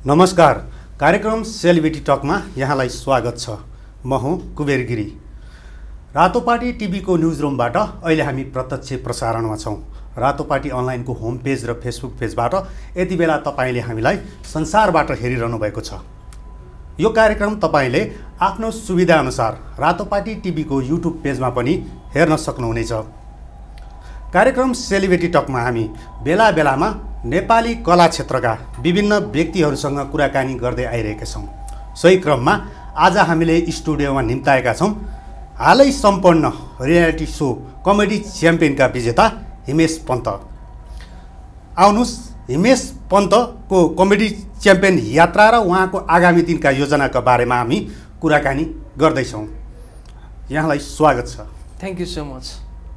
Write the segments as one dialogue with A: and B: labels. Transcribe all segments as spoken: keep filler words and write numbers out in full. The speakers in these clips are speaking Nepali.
A: नमस्कार, कार्यक्रम सेलिब्रिटी टकमा यहाँलाई स्वागत छ। म हुँ कुबेर गिरी। रातोपाटी टिभीको न्युज रुमबाट अहिले हामी प्रत्यक्ष प्रसारणमा छौँ। रातोपाटी अनलाइनको होम पेज र फेसबुक पेजबाट यति बेला तपाईँले हामीलाई संसारबाट हेरिरहनु भएको छ। यो कार्यक्रम तपाईँले आफ्नो सुविधाअनुसार रातोपाटी टिभीको युट्युब पेजमा पनि हेर्न सक्नुहुनेछ। कार्यक्रम सेलिब्रिटी टकमा हामी बेला बेलामा नेपाली कला क्षेत्रका विभिन्न व्यक्तिहरूसँग कुराकानी गर्दै आइरहेका छौँ। सोही क्रममा आज हामीले स्टुडियोमा निम्ताएका छौँ हालै सम्पन्न रियालिटी सो कमेडी च्याम्पियनका विजेता हिमेश पन्त। आउनुहोस्, हिमेश पन्तको कमेडी च्याम्पियन यात्रा र उहाँको आगामी दिनका योजनाका बारेमा हामी कुराकानी गर्दैछौँ। यहाँलाई स्वागत छ।
B: Thank you so much.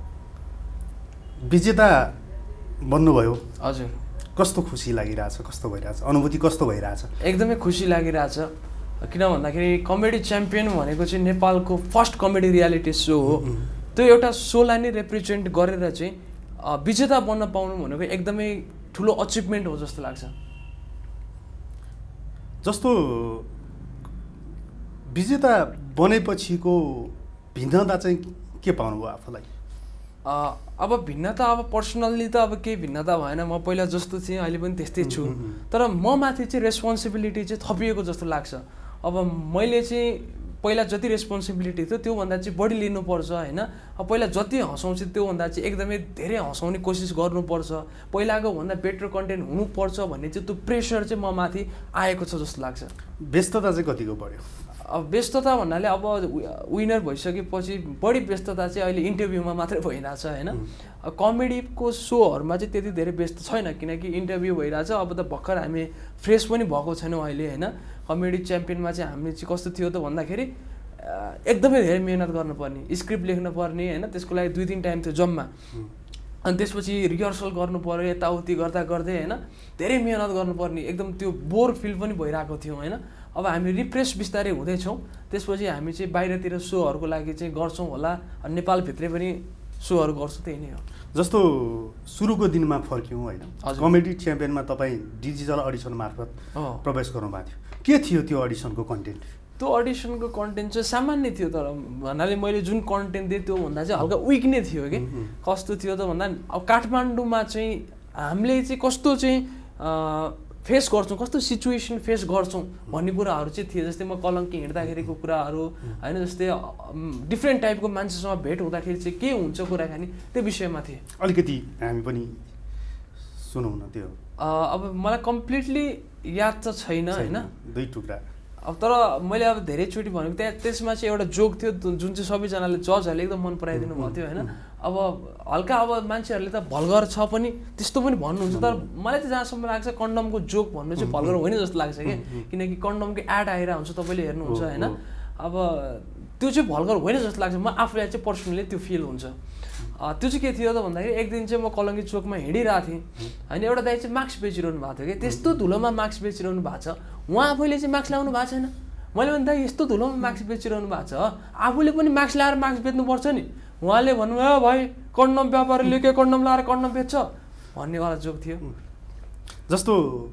A: विजेता बन्नुभयो,
B: हजुर।
A: कस्तो खुसी लागिरहेछ, कस्तो भइरहेछ, अनुभूति कस्तो भइरहेछ?
B: एकदमै खुसी लागिरहेछ। किन भन्दाखेरि कमेडी च्याम्पियन भनेको चाहिँ नेपालको फर्स्ट कमेडी रियालिटी सो हो। त्यो एउटा सोलाई नै रिप्रेजेन्ट गरेर चाहिँ विजेता बन्न पाउनु भनेको एकदमै ठुलो अचिभमेन्ट हो जस्तो लाग्छ।
A: जस्तो विजेता बनेपछिको भिन्नता चाहिँ के पाउनुभयो आफूलाई?
B: अब भिन्नता अब पर्सनल्ली त अब केही भिन्नता भएन। म पहिला जस्तो थिएँ अहिले पनि त्यस्तै छु, तर म माथि चाहिँ रेस्पोन्सिबिलिटी चाहिँ थपिएको जस्तो लाग्छ। अब मैले चाहिँ पहिला जति रेस्पोन्सिबिलिटी थियो त्योभन्दा चाहिँ बढी लिनुपर्छ होइन। अब पहिला जति हँसाउँछु त्योभन्दा चाहिँ एकदमै धेरै हँसाउने कोसिस गर्नुपर्छ, पहिलाको भन्दा बेटर कन्टेन्ट हुनुपर्छ भन्ने चाहिँ त्यो प्रेसर चाहिँ म माथि आएको छ जस्तो लाग्छ।
A: व्यस्तता चाहिँ कतिको बढ्यो?
B: अब व्यस्तता भन्नाले अब विनर भइसकेपछि बढी व्यस्तता चाहिँ अहिले इन्टरभ्यूमा मात्रै भइरहेछ होइन। कमेडीको सोहरूमा चाहिँ त्यति धेरै व्यस्त छैन किनकि इन्टरभ्यू भइरहेछ। अब त भर्खर हामी फ्रेस पनि भएको छैनौँ अहिले होइन। कमेडी च्याम्पियनमा चाहिँ हामीले चाहिँ कस्तो थियो त भन्दाखेरि एकदमै धेरै मिहिनेत गर्नुपर्ने, स्क्रिप्ट लेख्नुपर्ने होइन। त्यसको लागि दुई तिन टाइम थियो जम्मा। अनि त्यसपछि रिहर्सल गर्नु पऱ्यो, यताउति गर्दा गर्दै होइन धेरै मिहिनेत गर्नुपर्ने, एकदम त्यो बोर फिल पनि भइरहेको थियो होइन। अब हामी रिफ्रेस बिस्तारै हुँदैछौँ। त्यसपछि हामी चाहिँ बाहिरतिर सोहरूको लागि चाहिँ गर्छौँ होला, नेपालभित्रै पनि सोहरू गर्छौँ, त्यही नै हो।
A: जस्तो सुरुको दिनमा फर्क्यौँ होइन, कमेडी च्याम्पियनमा तपाईँ डिजिटल अडिसन मार्फत प्रवेश गर्नुभएको थियो। के थियो त्यो अडिसनको कन्टेन्ट?
B: त्यो अडिसनको कन्टेन्ट चाहिँ सामान्य थियो, तर भन्नाले मैले जुन कन्टेन्ट दिएँ त्योभन्दा चाहिँ हल्का विक नै थियो कि। कस्तो थियो त भन्दा अब काठमाडौँमा चाहिँ हामीले चाहिँ कस्तो चाहिँ फेस गर्छौँ, कस्तो सिचुएसन फेस गर्छौँ भन्ने कुराहरू चाहिँ थियो। जस्तै म कलङ्की हिँड्दाखेरिको कुराहरू होइन, जस्तै डिफ्रेन्ट टाइपको मान्छेसँग भेट हुँदाखेरि चाहिँ के हुन्छ कुराकानी, त्यो विषयमा थिएँ।
A: अलिकति हामी पनि सुनौँ न त्यो।
B: अब मलाई कम्प्लिटली याद त छैन होइन,
A: दुई टुक्रा।
B: अब तर मैले अब धेरैचोटि भनेको त्यहाँ त्यसमा चाहिँ एउटा जोक थियो जुन चाहिँ सबैजनाले जजहरूले एकदम मन पराइदिनु भएको थियो होइन। अब हल्का अब मान्छेहरूले त भल्गर छ पनि त्यस्तो पनि भन्नुहुन्छ, तर मलाई चाहिँ जहाँसम्म लाग्छ कन्डमको जोक भन्नु चाहिँ भल्गर होइन जस्तो लाग्छ कि, किनकि कन्डमको एड आएर हुन्छ तपाईँले हेर्नुहुन्छ होइन। अब त्यो चाहिँ भल्गर होइन जस्तो लाग्छ, म आफूलाई चाहिँ पर्सनली त्यो फिल हुन्छ। त्यो चाहिँ के थियो त भन्दाखेरि एक दिन चाहिँ म कलङ्की चोकमा हिँडिरहेको थिएँ होइन। एउटा दाइ चाहिँ मास्क बेचिरहनु भएको थियो कि, त्यस्तो धुलोमा मास्क बेचिरहनु भएको छ, उहाँ आफैले चाहिँ मास्क लाउनु भएको छैन। मैले भने दाइ यस्तो धुलोमा मास्क बेचिरहनु भएको छ, आफूले पनि मास्क लाएर मास्क बेच्नुपर्छ नि। उहाँले भन्नुभयो भाइ कन्डम व्यापारीले के कन्डम लाएर कन्डम बेच्छ भन्नेवाला जोक थियो।
A: जस्तो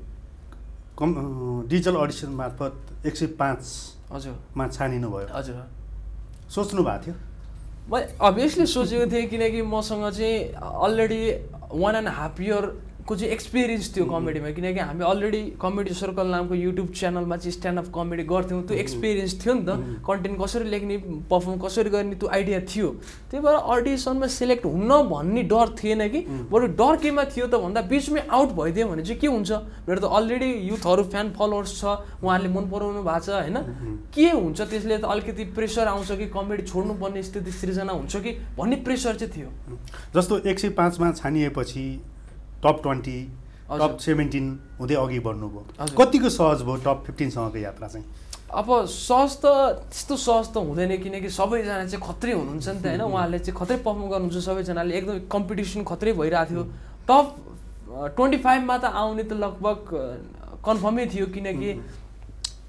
A: कम डिजिटल अडिसन मार्फत एक सय पाँच हजुरमा छानिनु भयो।
B: हजुर,
A: सोच्नु भएको थियो?
B: मैले अभियसली सोचेको थिएँ किनकि मसँग चाहिँ अलरेडी वान एन्ड हाफ इयरको चाहिँ एक्सपिरियन्स थियो कमेडीमा, किनकि हामी अलरेडी कमेडी सर्कल नामको युट्युब च्यानलमा चाहिँ स्ट्यान्डअप कमेडी गर्थ्यौँ। त्यो एक्सपिरियन्स थियो नि त, कन्टेन्ट कसरी लेख्ने, पर्फर्म कसरी गर्ने त्यो आइडिया थियो। त्यही भएर अडिसनमा सिलेक्ट हुन भन्ने डर थिएन कि, बरु डर केमा थियो त भन्दा बिचमै आउट भइदियो भने चाहिँ के हुन्छ, मेरो त अलरेडी युथहरू फ्यान फलोवर्स छ, उहाँहरूले मन पराउनु भएको छ होइन। के हुन्छ त्यसले त अलिकति प्रेसर आउँछ कि कमेडी छोड्नुपर्ने स्थिति सृजना हुन्छ कि भन्ने प्रेसर चाहिँ थियो।
A: जस्तो एक सय पाँचमा छानिएपछि टप ट्वेन्टी, टप सेभेन्टिन हुँदै अघि बढ्नुभयो, कतिको सहज भयो टप फिफ्टिनसम्मको यात्रा चाहिँ?
B: अब सहज त त्यस्तो सहज त हुँदैन किनकि सबैजना चाहिँ खत्रै हुनुहुन्छ नि त होइन। उहाँहरूले चाहिँ खत्रै पर्फर्म गर्नुहुन्छ, सबैजनाले एकदम कम्पिटिसन खत्रै भइरहेको थियो। टप ट्वेन्टी फाइभमा त आउने त लगभग कन्फर्मै थियो किनकि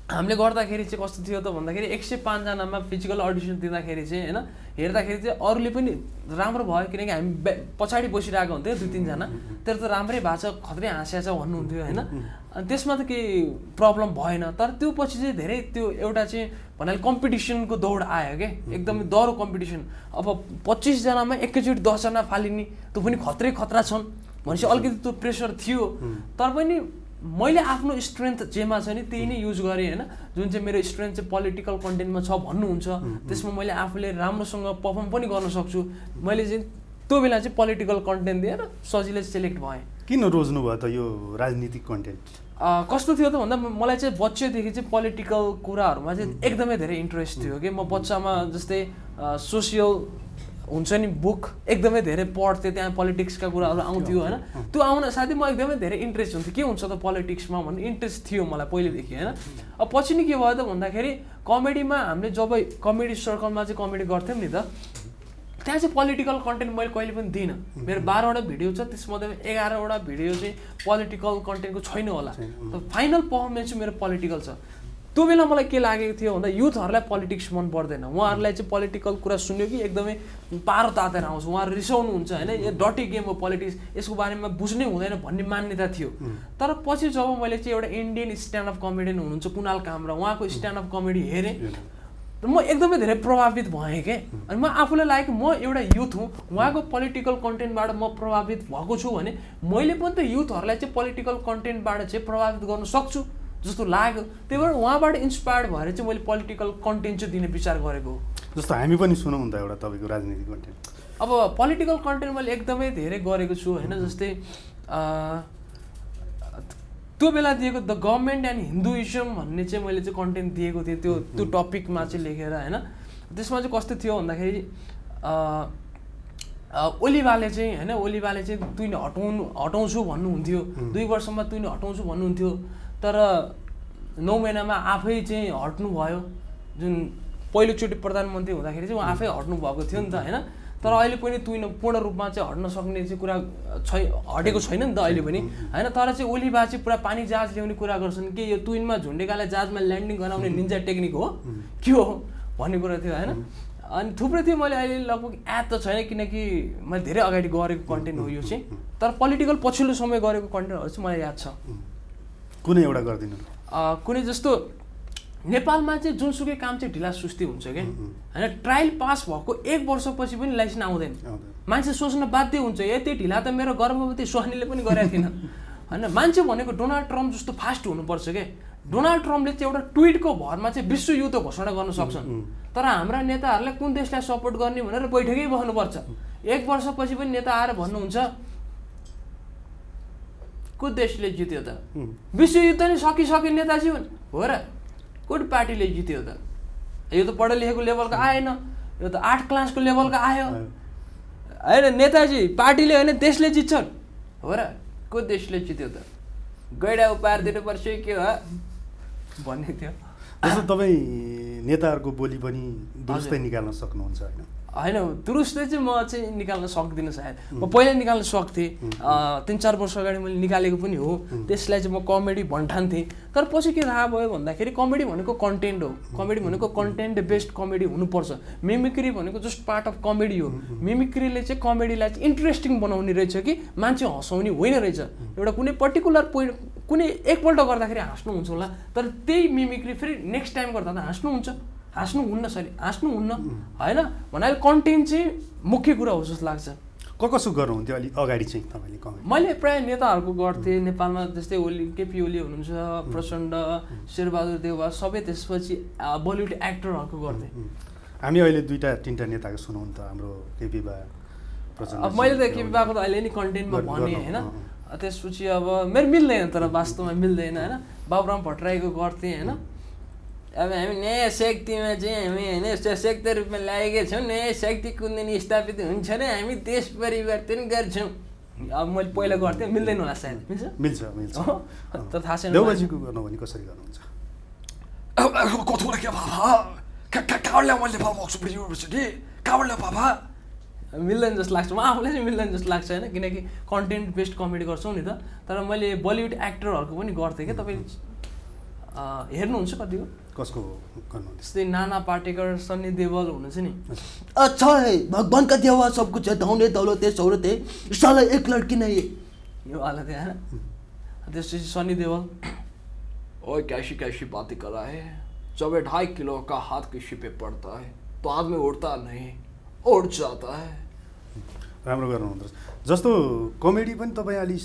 B: हामीले गर्दाखेरि चाहिँ कस्तो थियो त भन्दाखेरि एक सय पाँचजनामा फिजिकल अडिसन दिँदाखेरि चाहिँ होइन हेर्दाखेरि चाहिँ अरूले पनि राम्रो भयो किनकि हामी पछाडि बसिरहेको हुन्थ्यो दुई तिनजना तर त राम्रै भएको छ खत्रै हाँस्या छ भन्नुहुन्थ्यो होइन अनि त्यसमा त केही प्रब्लम भएन तर त्यो पछि चाहिँ धेरै त्यो एउटा चाहिँ भन्नाले कम्पिटिसनको दौड आयो क्या एकदमै डह्रो कम्पिटिसन अब पच्चिसजनामा एकैचोटि दसजना फालिने त्यो पनि खत्रै खतरा छन् भनेपछि अलिकति त्यो प्रेसर थियो तर पनि मैले आफ्नो स्ट्रेन्थ जेमा छ नि त्यही नै युज गरेँ होइन जुन चाहिँ मेरो स्ट्रेन्थ चाहिँ पोलिटिकल कन्टेन्टमा छ भन्नुहुन्छ त्यसमा मैले आफूले राम्रोसँग पर्फर्म पनि गर्न सक्छु मैले चाहिँ त्यो बेला चाहिँ पोलिटिकल कन्टेन्ट दिएर सजिलै सेलेक्ट भएँ।
A: किन रोज्नु भयो त यो राजनीतिक कन्टेन्ट?
B: कस्तो थियो त भन्दा मलाई चाहिँ बच्चैदेखि चाहिँ पोलिटिकल कुराहरूमा चाहिँ एकदमै धेरै इन्ट्रेस्ट थियो कि म बच्चामा जस्तै सोसियल हुन्छ नि बुक एकदमै धेरै पढ्थेँ त्यहाँ पोलिटिक्सका कुराहरू आउँथ्यो होइन त्यो आउन साथै म एकदमै धेरै इन्ट्रेस्ट हुन्थ्यो के हुन्छ त पोलिटिक्समा भन्ने इन्ट्रेस्ट थियो मलाई पहिलेदेखि होइन। अब पछि नि के भयो त भन्दाखेरि कमेडीमा हामीले जब कमेडी सर्कलमा चाहिँ कमेडी गर्थ्यौँ नि त त्यहाँ चाहिँ पोलिटिकल कन्टेन्ट मैले कहिले पनि दिइनँ। मेरो बाह्रवटा भिडियो छ त्यसमध्ये एघारवटा भिडियो चाहिँ पोलिटिकल कन्टेन्टको छैन होला फाइनल पर्फर्मेन्स चाहिँ मेरो पोलिटिकल छ। त्यो बेला मलाई के लागेको थियो भन्दा युथहरूलाई पोलिटिक्स मन पर्दैन उहाँहरूलाई चाहिँ पोलिटिकल कुरा सुन्यो कि एकदमै पारो तातेर आउँछ उहाँहरू रिसाउनुहुन्छ होइन यो डटी गेम हो पोलिटिक्स यसको बारेमा बुझ्नै हुँदैन भन्ने मान्यता थियो। तर पछि जब मैले चाहिँ एउटा इन्डियन स्ट्यान्डअप कमेडियन हुनुहुन्छ कुणाल कामरा उहाँको स्ट्यान्डअप कमेडी हेरेँ म एकदमै धेरै प्रभावित भएँ क्या अनि म आफूलाई लाग्यो म एउटा युथ हुँ उहाँको पोलिटिकल कन्टेन्टबाट म प्रभावित भएको छु भने मैले पनि त युथहरूलाई चाहिँ पोलिटिकल कन्टेन्टबाट चाहिँ प्रभावित गर्न सक्छु जस्तो लाग्यो त्यही भएर उहाँबाट इन्सपायर्ड भएर चाहिँ मैले पोलिटिकल कन्टेन्ट चाहिँ दिने विचार गरेको हो।
A: जस्तो हामी पनि सुनौँ त एउटा तपाईँको राजनीतिक कन्टेन्ट।
B: अब पोलिटिकल कन्टेन्ट मैले एकदमै धेरै गरेको छु होइन जस्तै त्यो बेला दिएको द गभर्मेन्ट एन्ड हिन्दुइजम भन्ने चाहिँ मैले चाहिँ कन्टेन्ट दिएको थिएँ त्यो त्यो टपिकमा चाहिँ लेखेर होइन। त्यसमा चाहिँ कस्तो थियो भन्दाखेरि ओलीबाले चाहिँ होइन ओलीबाले चाहिँ तुइने हटाउनु हटाउँछु भन्नुहुन्थ्यो दुई वर्षमा तुइने हटाउँछु भन्नुहुन्थ्यो तर नौ महिनामा आफै चाहिँ हट्नु भयो जुन पहिलोचोटि प्रधानमन्त्री हुँदाखेरि चाहिँ उहाँ आफै हट्नु भएको थियो नि त होइन। तर अहिले पनि तुइन पूर्ण रूपमा चाहिँ हट्न सक्ने चाहिँ कुरा छै हटेको छैन नि त अहिले पनि होइन। तर चाहिँ ओलीबा चाहिँ पुरा पानी जहाज ल्याउने कुरा गर्छन् कि यो तुइनमा झुन्डेकालाई जहाजमा ल्यान्डिङ गराउने निन्जा टेक्निक हो के हो भन्ने कुरा थियो होइन। अनि थुप्रै थियो मैले अहिले लगभग याद त छैन किनकि मैले धेरै अगाडि गरेको कन्टेन्ट हो यो चाहिँ तर पोलिटिकल पछिल्लो समय गरेको कन्टेन्टहरू चाहिँ मलाई याद छ।
A: कुनै एउटा गरिदिनु
B: कुनै जस्तो नेपालमा चाहिँ जुनसुकै काम चाहिँ ढिला सुस्ती हुन्छ क्या होइन। ट्रायल पास भएको एक वर्षपछि पनि लाइसेन्स आउँदैन मान्छे सोच्न बाध्य हुन्छ यति ढिला त मेरो गर्भवती सुहानीले पनि गरेको थिएन होइन। मान्छे भनेको डोनाल्ड ट्रम्प जस्तो फास्ट हुनुपर्छ क्या डोनाल्ड ट्रम्पले चाहिँ एउटा ट्विटको भरमा चाहिँ विश्वयुद्ध घोषणा गर्न सक्छन् तर हाम्रा नेताहरूलाई कुन देशलाई सपोर्ट गर्ने भनेर बैठकै बस्नुपर्छ। एक वर्षपछि पनि नेता आएर भन्नुहुन्छ को देशले जित्यो त विश्वयुद्ध नै सकिसक्यो नेताजी हो र कुन पार्टीले जित्यो त यो त पढे लेखेको लेभलको आएन यो त आठ क्लासको लेभलको आयो होइन। नेताजी पार्टीले होइन देशले जित्छन् हो र को देशले जित्यो त गैडा उपहार दिनुपर्छ के हो भन्ने थियो।
A: जस्तो तपाईँ नेताहरूको बोली पनि दुरुस्तै निकाल्न सक्नुहुन्छ होइन?
B: होइन दुरुस्तै चाहिँ म चाहिँ निकाल्न सक्दिनँ सायद म पहिला निकाल्न सक्थेँ तिन चार वर्ष अगाडि मैले निकालेको पनि हो त्यसलाई चाहिँ म कमेडी भन्ठान्थेँ। तर पछि के थाहा भयो भन्दाखेरि कमेडी भनेको कन्टेन्ट हो कमेडी भनेको कन्टेन्ट बेस्ड कमेडी हुनुपर्छ। मिमिक्री भनेको जस्ट पार्ट अफ कमेडी हो मिमिक्रीले चाहिँ कमेडीलाई चाहिँ इन्ट्रेस्टिङ बनाउने रहेछ कि मान्छे हँसाउने होइन रहेछ। एउटा कुनै पर्टिकुलर पोइन्ट कुनै एकपल्ट गर्दाखेरि हाँस्नुहुन्छ होला तर त्यही मिमिक्री फेरि नेक्स्ट टाइम गर्दा त हाँस्नुहुन्छ हाँस्नुहुन्न सरी हाँस्नुहुन्न होइन भन्नाले कन्टेन्ट चाहिँ मुख्य कुरा हो जस्तो लाग्छ।
A: क कसो गर्नुहुन्थ्यो अलिक अगाडि चाहिँ तपाईँले कमेडी?
B: मैले प्रायः नेताहरूको गर्थेँ नेपालमा जस्तै ओली केपी ओली हुनुहुन्छ प्रचण्ड शेरबहादुर देउवा सबै त्यसपछि बलिउड एक्टरहरूको गर्थेँ।
A: हामी अहिले दुईवटा तिनवटा नेताको सुनौँ त हाम्रो केपी बा प्रचण्ड।
B: अब मैले त केपी बाको त अहिले नि कन्टेन्टमा भनेँ होइन त्यसपछि अब मेरो मिल्दैन तर वास्तवमा मिल्दैन होइन। बाबुराम भट्टराईको गर्थेँ होइन। अब हामी नयाँ शक्तिमा चाहिँ हामी होइन सशक्त रूपमा लागेका छौँ नयाँ शक्ति कुन दिन स्थापित हुन्छ र हामी देश परिवर्तन गर्छौँ। अब मैले पहिला गर्थेँ मिल्दैन होला सायद मिल्छ
A: मिल्छ मिल्छ
B: तर थाहा छैन
A: देउबाजीको गर्नु भने कसरी गर्नुहुन्छ?
C: कथुरा के बाबा कहाँबाट ल्याऊ मैले नेपालमा अक्सफोर्ड युनिभर्सिटी कहाँबाट ल्याऊ बाबा
B: मिल्दैन जस्तो लाग्छ म आफूलाई चाहिँ मिल्दैन जस्तो लाग्छ होइन किनकि कन्टेन्ट बेस्ड कमेडी गर्छौँ नि त। तर मैले बलिउड एक्टरहरूको पनि गर्थेँ क्या तपाईँ हेर्नुहुन्छ कतिको?
A: कसको गर्नु?
B: जस्तै नाना पाटेकर, सन्नी देवल हुनुहुन्छ नि।
D: अच्छा है भगवान का दिया हुआ सब कुछ है, धौने दौलत है शौहरत है, साला एक लड़की नहीं है,
B: यो वाला थियो हैन। त्यसपछि सन्नी देवल,
C: ओए कैसी कैसी बातें कर रहा है, जब ढाई किलो का हाथ किसी पे पड़ता है तो आदमी उड़ता नहीं उड़ जाता है।
A: राम्रो गर्नुहुन्छ। जस्तो कमेडी पनि तपाईँ अलि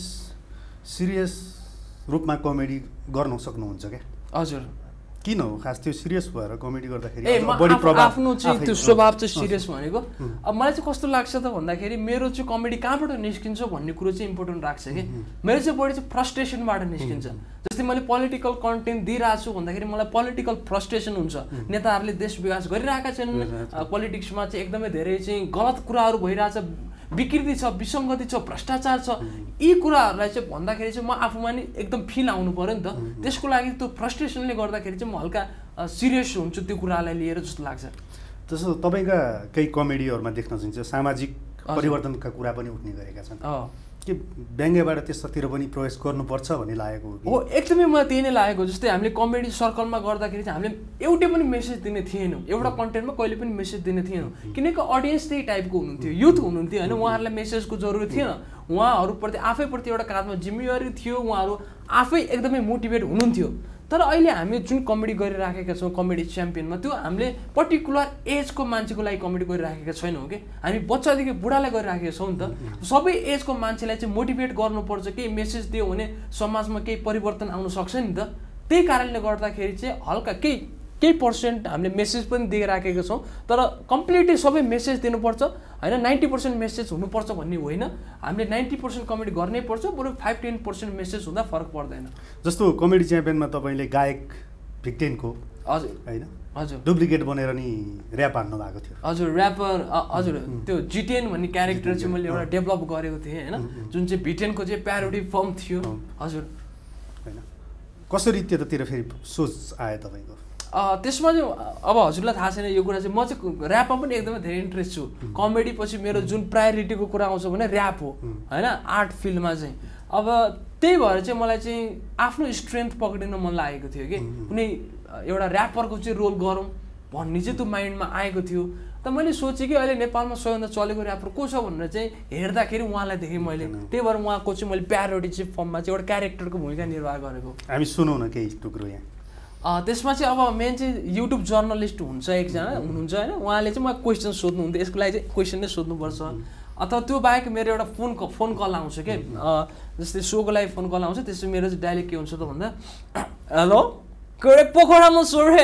A: सिरियस रूपमा कमेडी गर्न सक्नुहुन्छ क्या?
B: हजुर।
A: किन हो खास त्यो सिरियस भएर कमेडी गर्दाखेरि?
B: ए म
A: बढी प्रभाव
B: आफ्नो चाहिँ त्यो स्वभाव चाहिँ सिरियस भनेको। अब मलाई चाहिँ कस्तो लाग्छ त भन्दाखेरि मेरो चाहिँ कमेडी कहाँबाट निस्किन्छ भन्ने कुरो चाहिँ इम्पोर्टेन्ट राख्छ कि। मेरो चाहिँ बढी चाहिँ फ्रस्ट्रेसनबाट निस्किन्छ। जस्तै मैले पोलिटिकल कन्टेन्ट दिइरहेको छु भन्दाखेरि मलाई पोलिटिकल फ्रस्ट्रेसन हुन्छ। नेताहरूले देश विकास गरिरहेका छन्, पोलिटिक्समा चाहिँ एकदमै धेरै चाहिँ गलत कुराहरू भइरहेछ, विकृति छ, विसङ्गति छ, भ्रष्टाचार छ। यी कुराहरूलाई चाहिँ भन्दाखेरि चाहिँ म आफूमा नि एकदम फिल आउनु पऱ्यो नि त। त्यसको लागि त्यो फ्रस्ट्रेसनले गर्दाखेरि चाहिँ म हल्का सिरियस हुन्छु त्यो कुरालाई लिएर जस्तो लाग्छ।
A: जस्तो तपाईँका केही कमेडीहरूमा देख्न सकिन्छ सामाजिक परिवर्तनका कुरा पनि उठ्ने गरेका छन् के व्यङ्ग्यबाट त्यस्तोतिर पनि प्रवेश गर्नुपर्छ भन्ने लागेको हो?
B: हो, एकदमै मलाई त्यही नै लागेको। जस्तै हामीले कमेडी सर्कलमा गर्दाखेरि चाहिँ हामीले एउटै पनि मेसेज दिने थिएनौँ, एउटा कन्टेन्टमा कहिले पनि मेसेज दिने थिएनौँ, किनकि अडियन्स त्यही टाइपको हुनुहुन्थ्यो, युथ हुनुहुन्थ्यो होइन। उहाँहरूलाई मेसेजको जरुरत थिएन, उहाँहरूप्रति आफैप्रति एउटा काँधमा जिम्मेवारी थियो, उहाँहरू आफै एकदमै मोटिभेट हुनुहुन्थ्यो। तर अहिले हामी जुन कमेडी गरिराखेका छौँ कमेडी च्याम्पियनमा, त्यो हामीले पर्टिकुलर एजको मान्छेको लागि कमेडी गरिराखेका छैनौँ कि, हामी बच्चादेखि बुढालाई गरिराखेका छौँ नि त। सबै एजको मान्छेलाई चाहिँ मोटिभेट गर्नुपर्छ, केही मेसेज दियो भने समाजमा केही परिवर्तन आउन सक्छ नि त। त्यही कारणले गर्दाखेरि चाहिँ हल्का केही केही पर्सेन्ट हामीले मेसेज पनि दिइराखेका छौँ, तर कम्प्लिटली सबै मेसेज दिनुपर्छ होइन, नाइन्टी पर्सेन्ट मेसेज हुनुपर्छ भन्ने होइन। हामीले नाइन्टी पर्सेन्ट कमेडी गर्नै पर्छ, बरु फाइभ टेन पर्सेन्ट मेसेज हुँदा फरक पर्दैन।
A: जस्तो कमेडी च्याम्पियनमा तपाईँले गायक भिक्टेनको
B: हजुर
A: होइन
B: हजुर
A: डुप्लिकेट बनेर नि ऱ्याप हान्नु भएको थियो।
B: हजुर ऱ्यापर हजुर त्यो जिटेन भन्ने क्यारेक्टर चाहिँ मैले एउटा डेभलप गरेको थिएँ होइन, जुन चाहिँ भिटेनको चाहिँ प्यारोडी फर्म थियो। हजुर
A: होइन कसरी त्यतातिर फेरि सोच आयो तपाईँको?
B: त्यसमा चाहिँ अब हजुरलाई थाहा छैन यो कुरा चाहिँ, म चाहिँ ऱ्यापमा पनि एकदमै धेरै इन्ट्रेस्ट छु। कमेडी पछि मेरो जुन प्रायोरिटीको कुरा आउँछ भने ऱ्याप हो होइन, आर्ट फिल्डमा चाहिँ। अब त्यही भएर चाहिँ मलाई चाहिँ आफ्नो स्ट्रेन्थ पक्रिन मन लागेको थियो कि कुनै एउटा ऱ्यापरको चाहिँ रोल गरौँ भन्ने चाहिँ त्यो माइन्डमा आएको थियो। त मैले सोचेँ कि अहिले नेपालमा सबैभन्दा चलेको ऱ्यापर को छ भनेर चाहिँ हेर्दाखेरि उहाँलाई देखेँ मैले। त्यही भएर उहाँको चाहिँ मैले प्यारोडी चाहिँ फर्ममा चाहिँ एउटा क्यारेक्टरको भूमिका निर्वाह गरेको।
A: हामी सुनौ न केही टुक्रो यहाँ।
B: त्यसमा चाहिँ अब मेन चाहिँ युट्युब जर्नलिस्ट हुन्छ एकजना हुनुहुन्छ होइन, उहाँले चाहिँ मलाई क्वेसन सोध्नुहुन्थ्यो, यसको लागि चाहिँ क्वेसन नै सोध्नुपर्छ। अथवा त्यो बाहेक मेरो एउटा फोन फोन कल आउँछ कि, जस्तै सोको लागि फोन कल आउँछ, त्यसपछि मेरो चाहिँ डाइरेक्ट के हुन्छ त भन्दा, हेलो के अरे पोखरामा सोर हे,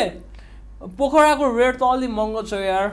B: पोखराको रेट त अलि महँगो छ यार,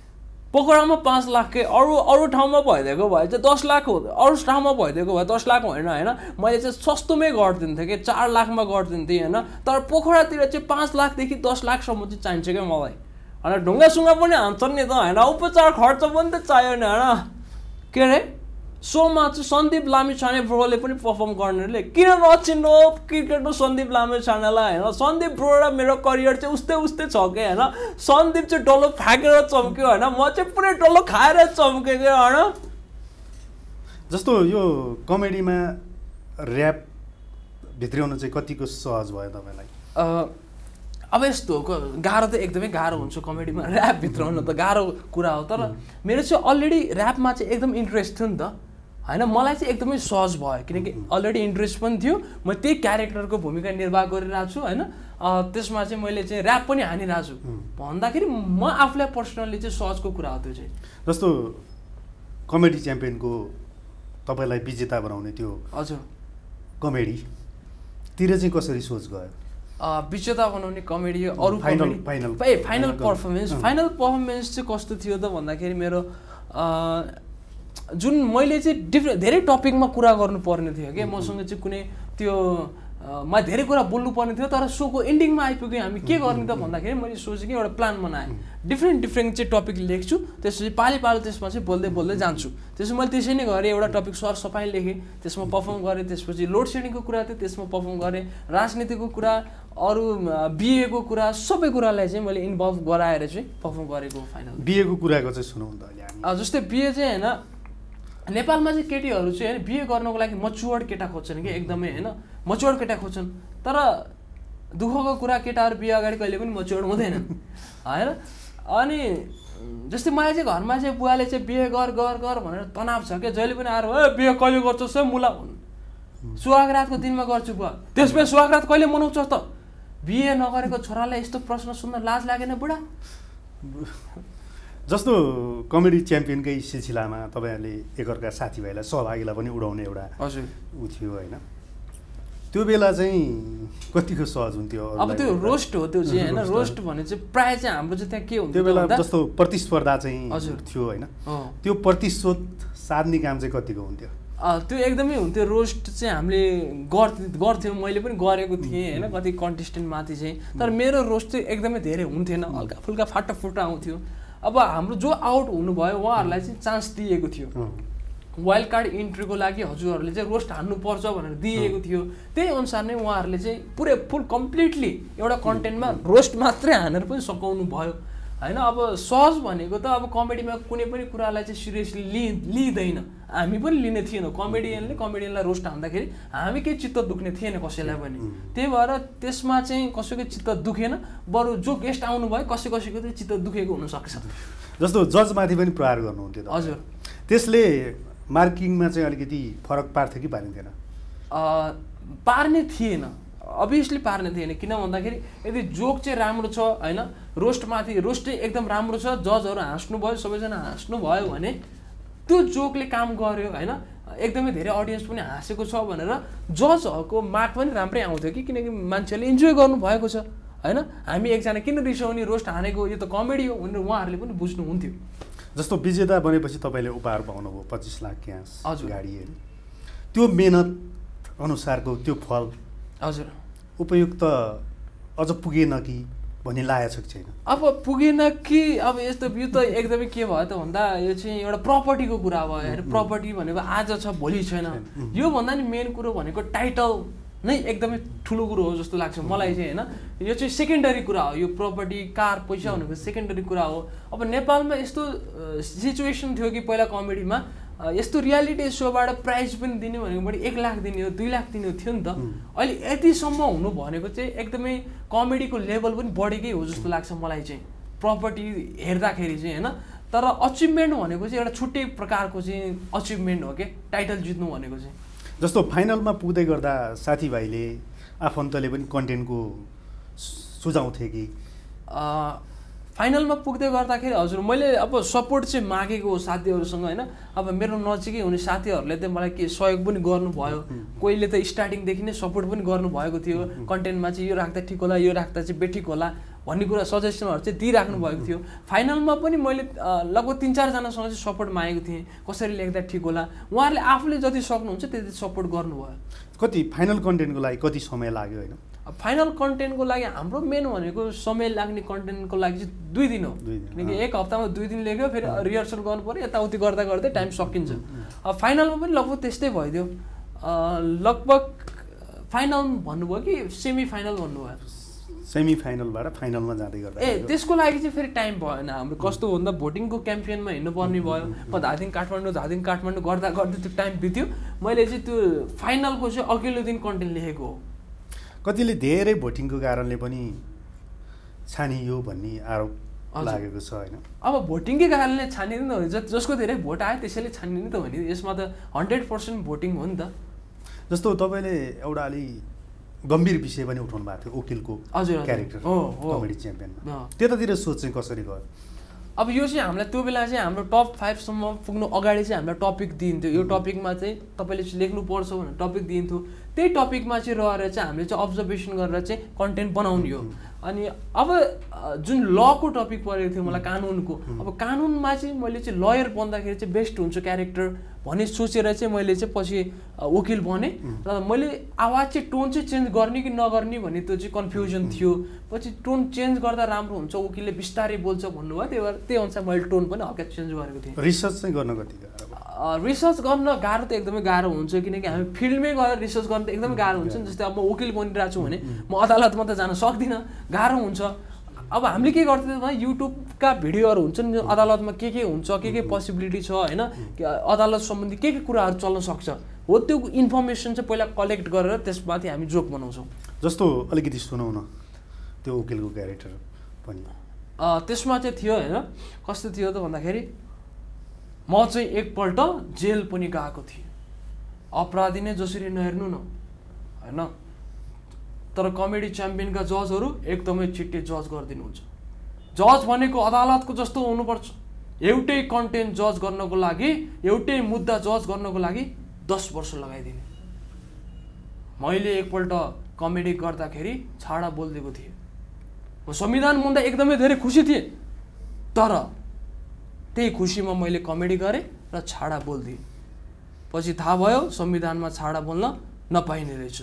B: पोखरामा पाँच लाख के, अरू अरू ठाउँमा भइदिएको भए चाहिँ दस लाख हो, अरू ठाउँमा भइदिएको भए दस लाख होइन होइन, मैले चाहिँ सस्तोमै गरिदिन्थेँ कि चार लाखमा गरिदिन्थेँ होइन, तर पोखरातिर चाहिँ पाँच लाखदेखि दस लाखसम्म चाहिँ चाहिन्छ क्या मलाई होइन, ढुङ्गासुङ्गा पनि हान्छन् नि त होइन, उपचार खर्च पनि त चाहियो नि होइन। के अरे सोमा चाहिँ सन्दीप लामिछाने ब्रोले पनि पर्फर्म गर्नेले किन नचिन्नु क्रिकेटमा सन्दीप लामिछानेलाई होइन, सन्दीप ब्रो र मेरो करियर चाहिँ उस्तै उस्तै छ कि होइन, सन्दीप चाहिँ डल्लो फ्याँकेर चम्क्यो होइन, म चाहिँ पुरै डल्लो खाएर चम्केको होइन।
A: जस्तो यो कमेडीमा ऱ्याप भित्र्याउनु चाहिँ कतिको सहज भयो तपाईँलाई?
B: अब यस्तो हो, गाह्रो त एकदमै गाह्रो हुन्छ कमेडीमा, ऱ्याप भित्राउनु त गाह्रो कुरा हो। तर मेरो चाहिँ अलरेडी ऱ्यापमा चाहिँ एकदम इन्ट्रेस्ट थियो नि त होइन, मलाई चाहिँ एकदमै सहज भयो किनकि अलरेडी इन्ट्रेस्ट पनि थियो, म त्यही क्यारेक्टरको भूमिका निर्वाह गरिरहेको छु होइन। त्यसमा चाहिँ मैले चाहिँ ऱ्याप पनि हानिरहेको छु भन्दाखेरि म आफूलाई पर्सनल्ली चाहिँ सहजको कुरा हो त्यो चाहिँ।
A: जस्तो कमेडी च्याम्पियनको तपाईँलाई विजेता बनाउने त्यो
B: हजुर
A: कमेडीतिर चाहिँ कसरी सोच गयो?
B: विजेता बनाउने कमेडी अरू
A: फाइनल फाइनल
B: ए फाइनल पर्फर्मेन्स फाइनल पर्फर्मेन्स चाहिँ कस्तो थियो त भन्दाखेरि मेरो जुन मैले चाहिँ डिफ्रेन्ट धेरै टपिकमा कुरा गर्नुपर्ने थियो कि, मसँग चाहिँ कुनै त्यो मा धेरै कुरा बोल्नुपर्ने थियो, तर सोको एन्डिङमा आइपुग्यो हामी के गर्ने त भन्दाखेरि मैले सोचेँ कि एउटा प्लान बनाएँ, डिफ्रेन्ट डिफ्रेन्ट चाहिँ टपिक लेख्छु, त्यसपछि पाली पालो त्यसमा चाहिँ बोल्दै बोल्दै जान्छु। त्यसपछि मैले त्यसै नै गरेँ, एउटा टपिक सरसफाइ लेखेँ, त्यसमा पर्फर्म गरेँ, त्यसपछि लोड सेडिङको कुरा थियो त्यसमा पर्फर्म गरेँ, राजनीतिको कुरा, अरू बिएको कुरा, सबै कुरालाई चाहिँ मैले इन्भल्भ गराएर चाहिँ पर्फर्म गरेको फाइनल।
A: बिएको कुराको चाहिँ सुनौँ त अहिले।
B: जस्तै बिए चाहिँ होइन, नेपालमा चाहिँ केटीहरू चाहिँ होइन बिए गर्नको लागि मचुवर्ड केटा खोज्छन् कि एकदमै होइन, मचुवर्ड केटा खोज्छन्, तर दुःखको कुरा केटाहरू बिहे अगाडि कहिले पनि मच्योर हुँदैन होइन। अनि जस्तै मैले चाहिँ घरमा चाहिँ बुवाले चाहिँ बिहे गर गर गर भनेर तनाव छ क्या, जहिले पनि आएर ए बिहे कहिले गर्छस् है मुला भन्नु, सुहागरातको दिनमा गर्छु बुवा, त्यसपछि सुहागरात कहिले मनाउँछस् त, बिहे नगरेको छोरालाई यस्तो प्रश्न सुन्न लाज लागेन बुढा।
A: जस्तो कमेडी च्याम्पियनकै सिलसिलामा तपाईँहरूले एकअर्का साथीभाइलाई सहभागीलाई पनि उडाउने एउटा
B: हजुर
A: ऊ थियो होइन, त्यो बेला चाहिँ कतिको सहज हुन्थ्यो?
B: अब त्यो रोस्ट हो त्यो चाहिँ होइन, रोस्ट भने चाहिँ प्रायः चाहिँ हाम्रो चाहिँ त्यहाँ के हुन्थ्यो
A: त्यो बेला जस्तो प्रतिस्पर्धा चाहिँ
B: हजुर
A: थियो होइन, त्यो प्रतिशोध साध्ने काम चाहिँ कतिको हुन्थ्यो?
B: त्यो एकदमै हुन्थ्यो। रोस्ट चाहिँ हामीले गर् गर्थ्यौँ, मैले पनि गरेको थिएँ होइन कति कन्टेस्टेन्टमाथि चाहिँ, तर मेरो रोस्ट चाहिँ एकदमै धेरै हुन्थेन, हल्का फुल्का फाटाफुटा आउँथ्यो। अब हाम्रो जो आउट हुनुभयो उहाँहरूलाई चाहिँ चान्स दिएको थियो, वाइल्ड कार्ड इन्ट्रीको लागि हजुरहरूले चाहिँ रोस्ट हान्नुपर्छ भनेर दिएको थियो, त्यही अनुसार नै उहाँहरूले चाहिँ पुरै फुल कम्प्लिटली एउटा कन्टेन्टमा रोस्ट मात्रै हानेर पनि सघाउनु भयो होइन। अब सहज भनेको त अब कमेडीमा कुनै पनि कुरालाई चाहिँ सिरियसली लि लिँदैन, हामी पनि लिने थिएनौँ, कमेडियनले कमेडियनलाई रोस्ट हान्दाखेरि हामी केही चित्त दुख्ने थिएन कसैलाई पनि, त्यही भएर त्यसमा चाहिँ कसैको चित्त दुखेन, बरु जो गेस्ट आउनुभयो कसै कसैको चाहिँ चित्त दुखेको हुनसक्छ।
A: जस्तो जजमाथि पनि प्रहार गर्नुहुन्थ्यो
B: हजुर,
A: त्यसले मार्किङमा चाहिँ अलिकति फरक पार्थ्यो कि पारिन्थेन?
B: पार्ने थिएन, अभियसली पार्ने थिएन, किन भन्दाखेरि यदि जोक चाहिँ राम्रो छ होइन, रोस्टमाथि रोस्ट चाहिँ एकदम राम्रो छ, जजहरू हाँस्नुभयो, सबैजना हाँस्नुभयो भने त्यो जोकले काम गर्यो होइन, एकदमै धेरै अडियन्स पनि हाँसेको छ भनेर जजहरूको मार्क पनि राम्रै आउँथ्यो कि, किनकि मान्छेहरूले इन्जोय गर्नुभएको छ होइन। हामी एकजना किन रिसाउने, रोस्ट हानेको यो त कमेडी हो भनेर उहाँहरूले पनि बुझ्नुहुन्थ्यो।
A: जस्तो विजेता बनेपछि तपाईँले उपहार पाउनुभयो पच्चिस लाख क्यास
B: हजुर
A: गाडी, त्यो मेहनत अनुसारको त्यो फल
B: हजुर
A: उपयुक्त अझ पुगेन कि भन्ने लागेको छ कि छैन?
B: अब पुगेन कि अब यस्तो यो त एकदमै के भयो त भन्दा यो चाहिँ एउटा प्रपर्टीको कुरा भयो होइन, प्रपर्टी भनेको आज छ भोलि छैन, योभन्दा नि मेन कुरो भनेको टाइटल नै एकदमै ठुलो कुरो हो जस्तो लाग्छ मलाई चाहिँ होइन, यो चाहिँ सेकेन्डरी कुरा हो, यो प्रपर्टी कार पैसा भनेको सेकेन्डरी कुरा हो। अब नेपालमा यस्तो सिचुएसन थियो कि पहिला कमेडीमा यस्तो रियालिटी सोबाट प्राइज पनि दिने भनेको बढी एक लाख दिने हो, दुई लाख दिने हो थियो नि त, अहिले यतिसम्म हुनु भनेको चाहिँ एकदमै कमेडीको लेभल पनि बढेकै हो जस्तो लाग्छ मलाई चाहिँ प्रपर्टी हेर्दाखेरि चाहिँ होइन। तर अचिभमेन्ट भनेको चाहिँ एउटा छुट्टै प्रकारको चाहिँ अचिभमेन्ट हो क्या टाइटल जित्नु भनेको चाहिँ।
A: जस्तो फाइनलमा पुग्दै गर्दा साथीभाइले आफन्तले पनि कन्टेन्टको सुझाउँथे कि?
B: फाइनलमा पुग्दै गर्दाखेरि हजुर मैले अब सपोर्ट चाहिँ मागेको हो साथीहरूसँग होइन, अब मेरो नजिकै हुने साथीहरूले त मलाई के सहयोग पनि गर्नुभयो, कोहीले त स्टार्टिङदेखि नै सपोर्ट पनि गर्नुभएको थियो, कन्टेन्टमा चाहिँ यो राख्दा ठिक होला, यो राख्दा चाहिँ बेठिक होला भन्ने कुरा सजेसनहरू चाहिँ दिइराख्नु भएको थियो। फाइनलमा पनि मैले लगभग तिन चारजनासँग चाहिँ सपोर्ट मागेको थिएँ, कसरी लेख्दा ठिक होला, उहाँहरूले आफूले जति सक्नुहुन्छ त्यति सपोर्ट गर्नुभयो।
A: कति फाइनल कन्टेन्टको लागि कति समय लाग्यो होइन?
B: फाइनल कन्टेन्टको लागि हाम्रो मेन भनेको समय लाग्ने कन्टेन्टको लागि चाहिँ दुई दिन हो, किनकि एक हप्तामा दुई दिन लेख्यो, फेरि रिहर्सल गर्नु पऱ्यो, यताउति गर्दा गर्दै टाइम सकिन्छ। अब फाइनलमा पनि लगभग त्यस्तै भइदियो, लगभग फाइनल भन्नुभयो कि सेमी फाइनल भन्नुभयो?
A: सेमी फाइनलबाट फाइनलमा जाँदै गर्दा
B: ए त्यसको लागि चाहिँ फेरि टाइम भएन हाम्रो, कस्तो भन्दा भोटिङको क्याम्पेनमा हिँड्नुपर्ने भयो, म धादिङ काठमाडौँ धादिङ काठमाडौँ गर्दा गर्दै त्यो टाइम बित्यो, मैले चाहिँ त्यो फाइनलको चाहिँ अघिल्लो दिन कन्टेन्ट लेखेको हो।
A: कतिले धेरै भोटिङको कारणले पनि छानियो भन्ने आरोप लागेको छ होइन?
B: अब भोटिङकै कारणले छानिने त हो, जसको धेरै भोट आयो त्यसैले छानिने त हो नि, यसमा त हन्ड्रेड पर्सेन्ट भोटिङ हो नि त।
A: जस्तो तपाईँले एउटा अलि गम्भीर विषय पनि उठाउनु भएको थियो, वकिलको क्यारेक्टर कमेडी च्याम्पियनमा, त्यतातिर सोच चाहिँ कसरी गयो?
B: अब यो चाहिँ हामीलाई त्यो बेला चाहिँ हाम्रो टप फाइभसम्म पुग्नु अगाडि चाहिँ हामीलाई टपिक दिइन्थ्यो, यो टपिकमा चाहिँ तपाईँले चाहिँ लेख्नुपर्छ भनेर टपिक दिइन्थ्यो, त्यही टपिकमा चाहिँ रहेर चाहिँ हामीले चाहिँ अब्जर्भेसन गरेर चाहिँ कन्टेन्ट बनाउने हो। अनि अब जुन लको टपिक परेको थियो मलाई कानुनको, अब कानुनमा चाहिँ मैले चाहिँ लयर बन्दाखेरि चाहिँ बेस्ट हुन्छ क्यारेक्टर भन्ने सोचेर चाहिँ मैले चाहिँ पछि वकिल बनेँ, र मैले आवाज चाहिँ टोन चाहिँ चेन्ज गर्ने कि नगर्ने भन्ने त्यो चाहिँ कन्फ्युजन थियो, पछि टोन चेन्ज गर्दा राम्रो हुन्छ, वकिलले बिस्तारै बोल्छ भन्नुभयो, त्यही भएर त्यही अनुसार मैले टोन पनि हल्का चेन्ज गरेको थिएँ।
A: रिसर्च चाहिँ गर्न कति गाह्रो?
B: रिसर्च गर्न गाह्रो त एकदमै गाह्रो हुन्छ, किनकि हामी फिल्डमै गएर रिसर्च गर्न त एकदमै गाह्रो हुन्छ। जस्तै अब म वकिल बनिरहेको छु भने म अदालतमा त जान सक्दिनँ, गाह्रो हुन्छ। अब हामीले के गर्थ्यौँ भने युट्युबका भिडियोहरू हुन्छन् अदालतमा के के हुन्छ, के के पोसिबिलिटी छ होइन, अदालत सम्बन्धी के के कुराहरू चल्न सक्छ, हो त्यो इन्फर्मेसन चाहिँ पहिला कलेक्ट गरेर त्यसमाथि हामी जोक बनाउँछौँ।
A: जस्तो अलिकति सुनाउन त्यो वकिलको क्यारेक्टर पनि
B: त्यसमा चाहिँ थियो होइन, कस्तो थियो त भन्दाखेरि म चाहिँ एकपल्ट जेल पनि गएको थिएँ, अपराधी नै जसरी नहेर्नु न होइन, तर कमेडी च्याम्पियनका जजहरू एकदमै छिट्टै जज गरिदिनुहुन्छ। जज भनेको अदालतको जस्तो हुनुपर्छ, एउटै कन्टेन्ट जज गर्नको लागि एउटै मुद्दा जज गर्नको लागि दस वर्ष लगाइदिने। मैले एकपल्ट कमेडी गर्दाखेरि छाडा बोलिदिएको थिएँ, म संविधान मुद्दा एकदमै धेरै खुसी थिएँ, तर त्यही खुसीमा मैले कमेडी गरेँ र छाडा बोलिदिएँ। पछि थाहा भयो संविधानमा छाडा बोल्न नपाइने रहेछ।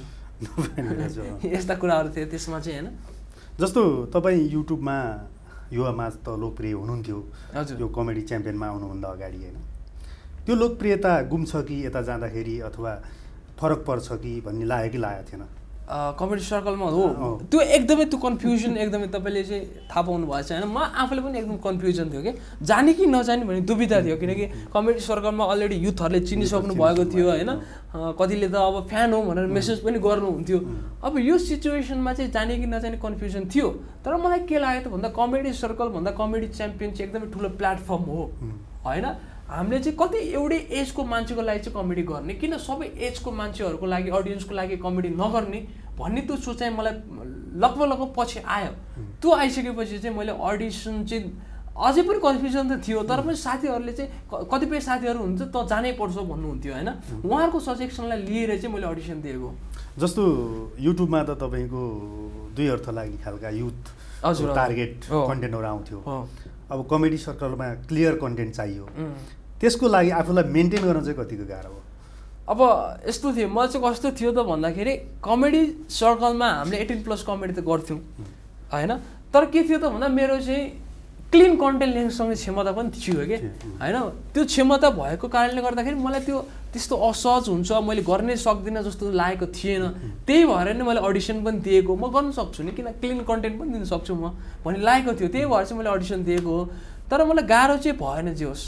B: यस्ता कुराहरू थिए त्यसमा चाहिँ होइन।
A: जस्तो तपाईँ युट्युबमा युवामा त लोकप्रिय हुनुहुन्थ्यो
B: हजुर,
A: यो कमेडी च्याम्पियनमा आउनुभन्दा अगाडि होइन, त्यो लोकप्रियता गुम्छ कि यता जाँदाखेरि अथवा फरक पर्छ कि भन्ने लाग्यो कि लागेको थिएन?
B: कमेडी सर्कलमा हो त्यो एकदमै त्यो कन्फ्युजन एकदमै तपाईँले चाहिँ थाहा पाउनु भएको छ होइन। म आफूले पनि एकदम कन्फ्युजन थियो कि जाने कि नजाने भन्ने दुविधा थियो, किनकि कमेडी सर्कलमा अलरेडी युथहरूले चिनिसक्नु भएको थियो होइन, कतिले त अब फ्यान हो भनेर मेसेज पनि गर्नुहुन्थ्यो। अब यो सिचुएसनमा चाहिँ जाने कि नजाने कन्फ्युजन थियो, तर मलाई के लाग्यो त भन्दा कमेडी सर्कल भन्दा कमेडी च्याम्पियन चाहिँ एकदमै ठुलो प्लेटफर्म हो होइन। हामीले चाहिँ कति एउटै एजको मान्छेको लागि चाहिँ कमेडी गर्ने, किन सबै एजको मान्छेहरूको लागि अडियन्सको लागि कमेडी नगर्ने भन्ने त्यो सोचाइ मलाई लगभग लगभग पछि आयो। त्यो आइसकेपछि चाहिँ मैले अडिसन चाहिँ अझै पनि कन्फ्युजन त थियो, तर पनि साथीहरूले चाहिँ कतिपय साथीहरू हुन्छ त जानै पर्छ भन्नुहुन्थ्यो होइन, उहाँहरूको सजेसनलाई लिएर चाहिँ मैले अडिसन दिएको।
A: जस्तो युट्युबमा त तपाईँको दुई अर्थ लाग्ने खालका युथ
B: हजुर
A: टार्गेट कन्टेन्टहरू आउँथ्यो, अब कमेडी सर्कलमा क्लियर कन्टेन्ट चाहियो, त्यसको लागि आफूलाई मेन्टेन गर्न चाहिँ कतिको गाह्रो हो?
B: अब यस्तो थियो, म चाहिँ कस्तो थियो त भन्दाखेरि कमेडी सर्कलमा हामीले एटिन प्लस कमेडी त गर्थ्यौँ होइन, तर के थियो त भन्दा मेरो चाहिँ क्लिन कन्टेन्ट लेख्नसँगै क्षमता पनि थियो कि होइन। त्यो क्षमता भएको कारणले गर्दाखेरि मलाई त्यो त्यस्तो असहज हुन्छ, मैले गर्नै सक्दिनँ जस्तो लागेको थिएन, त्यही भएर नै मैले अडिसन पनि दिएको। म गर्न सक्छु नि, किन क्लिन कन्टेन्ट पनि दिन सक्छु म भन्ने लागेको थियो, त्यही भएर चाहिँ मैले अडिसन दिएको हो। तर मलाई गाह्रो चाहिँ भएन जे होस्।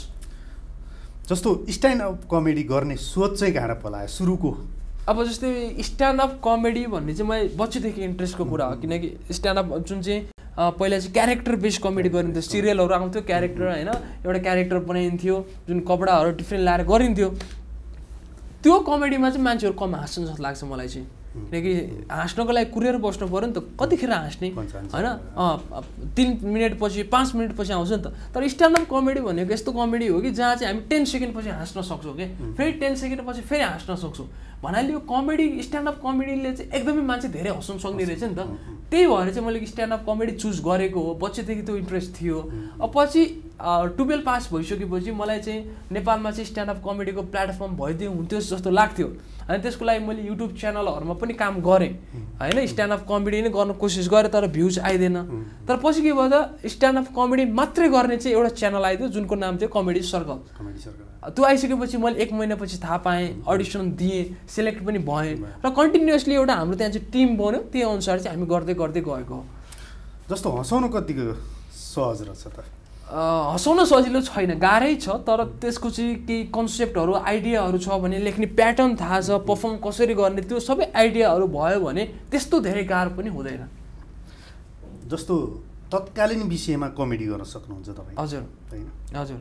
A: जस्तो स्ट्यान्ड अप कमेडी गर्ने सोच चाहिँ कहाँ पलायो सुरुको?
B: अब जस्तै स्ट्यान्ड अप कमेडी भन्ने चाहिँ मैले बच्चैदेखि इन्ट्रेस्टको कुरा हो, किनकि स्ट्यान्ड अप जुन चाहिँ पहिला चाहिँ क्यारेक्टर बेस्ड कमेडी गरिन्थ्यो, सिरियलहरू आउँथ्यो क्यारेक्टर होइन, एउटा क्यारेक्टर बनाइन्थ्यो जुन कपडाहरू डिफ्रेन्ट लाएर गरिन्थ्यो, त्यो कमेडीमा चाहिँ मान्छेहरू कम हाँस्छन् जस्तो लाग्छ मलाई चाहिँ, किनकि हाँस्नको लागि कुरेर बस्नु पऱ्यो नि त, कतिखेर हाँस्ने होइन, तिन मिनटपछि पाँच मिनटपछि आउँछ नि त। तर स्ट्यान्डअप कमेडी भनेको यस्तो कमेडी हो कि जहाँ चाहिँ हामी टेन सेकेन्डपछि हाँस्न सक्छौँ कि फेरि टेन सेकेन्डपछि फेरि हाँस्न सक्छौँ भन्नाले यो कमेडी स्ट्यान्डअप कमेडीले चाहिँ एकदमै मान्छे धेरै हँसाउन सक्ने रहेछ नि त। त्यही भएर चाहिँ मैले स्ट्यान्डअप कमेडी चुज गरेको हो, बच्चैदेखि त्यो इन्ट्रेस्ट थियो। अब पछि टुवेल्भ पास भइसकेपछि मलाई चाहिँ नेपालमा चाहिँ स्ट्यान्डअप कमेडीको प्लेटफर्म भइदियो हुन्थ्यो जस्तो लाग्थ्यो, अनि त्यसको लागि मैले युट्युब च्यानलहरूमा पनि काम गरेँ होइन, स्ट्यान्डअप कमेडी नै गर्न कोसिस गरेँ, तर भ्युज आइदिएन। तर पछि के भयो त स्ट्यान्डअप कमेडी मात्रै गर्ने चाहिँ एउटा च्यानल आइदियो जुनको नाम थियो कमेडी सर्कल। त्यो आइसकेपछि मैले एक महिनापछि थाहा पाएँ, अडिसन दिएँ, सेलेक्ट पनि भएँ र कन्टिन्युसली एउटा हाम्रो त्यहाँ चाहिँ टिम बन्यो, त्यही अनुसार चाहिँ हामी गर्दै गर्दै गएको हो।
A: जस्तो हँसाउन कतिको सहज रहेछ त?
B: हँसाउन सजिलो छैन, गाह्रै छ, तर त्यसको चाहिँ केही कन्सेप्टहरू आइडियाहरू छ भने, लेख्ने प्याटर्न थाहा छ, पर्फर्म कसरी गर्ने, त्यो सबै आइडियाहरू भयो भने त्यस्तो धेरै गाह्रो पनि हुँदैन।
A: जस्तो तत्कालीन विषयमा कमेडी गर्न सक्नुहुन्छ तपाईँ?
B: हजुर
A: होइन,
B: हजुर।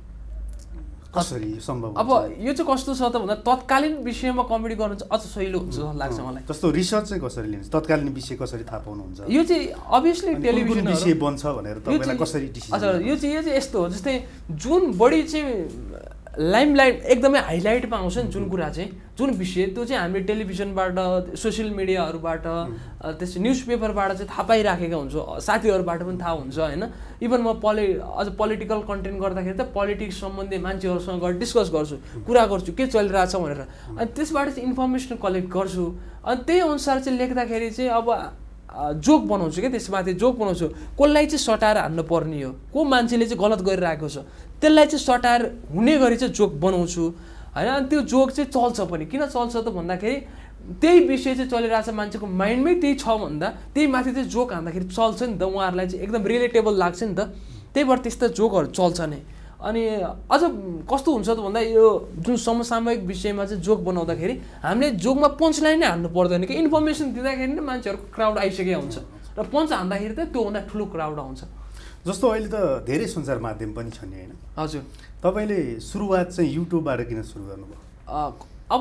A: कसरी सम्भव?
B: अब यो चाहिँ कस्तो छ त भन्दा तत्कालीन विषयमा कमेडी गर्न चाहिँ अझ सजिलो हुन्छ जस्तो लाग्छ मलाई।
A: जस्तो रिसर्च चाहिँ कसरी लिन्छ, तत्कालीन विषय कसरी थाहा पाउनुहुन्छ?
B: यो चाहिँ अभियसली टेलिभिजन
A: विषय बन्छ भनेर तपाईँलाई कसरी डिसिजन?
B: हजुर, यो चाहिँ यो चाहिँ यस्तो हो, जस्तै जुन बढी चाहिँ लाइमलाइट एकदमै हाइलाइटमा आउँछ नि जुन कुरा चाहिँ, जुन विषय, त्यो चाहिँ हामीले टेलिभिजनबाट, सोसियल मिडियाहरूबाट, त्यस न्युज पेपरबाट चाहिँ थाहा पाइराखेका हुन्छ, साथीहरूबाट पनि थाहा हुन्छ होइन। इभन म पलि अझ पोलिटिकल कन्टेन्ट गर्दाखेरि त पोलिटिक्स सम्बन्धी मान्छेहरूसँग गएर डिस्कस गर्छु, कुरा गर्छु के चलिरहेछ भनेर, अनि त्यसबाट चाहिँ इन्फर्मेसन कलेक्ट गर्छु, अनि त्यही अनुसार चाहिँ लेख्दाखेरि चाहिँ अब जोक बनाउँछु क्या, त्यसमाथि जोक बनाउँछु, कसलाई चाहिँ सटाएर हान्नु पर्ने हो, को मान्छेले चाहिँ गलत गरिरहेको छ त्यसलाई चाहिँ सटाएर हुने गरी चाहिँ जोक बनाउँछु होइन। अनि त्यो जोक चाहिँ चल्छ पनि, किन चल्छ त भन्दाखेरि त्यही विषय चाहिँ चलिरहेछ, मान्छेको माइन्डमै त्यही छ भन्दा त्यही माथि चाहिँ जोक हान्दाखेरि चल्छ नि त, उहाँहरूलाई चाहिँ एकदम रिलेटेबल लाग्छ नि त, त्यही भएर त्यस्तो जोकहरू चल्छ नै। अनि अझ कस्तो हुन्छ त भन्दा यो जुन समसामयिक विषयमा चाहिँ जोक बनाउँदाखेरि हामीले जोकमा पञ्च लाइन नै हान्नु पर्दैन कि इन्फर्मेसन दिँदाखेरि नै मान्छेहरूको क्राउड आइसकेको हुन्छ र पञ्च हान्दाखेरि त त्योभन्दा ठुलो क्राउड आउँछ।
A: जस्तो अहिले त धेरै सञ्चार माध्यम पनि छन् नि होइन?
B: हजुर।
A: तपाईँले सुरुवात चाहिँ युट्युबबाट किन सुरु गर्नुभयो?
B: अब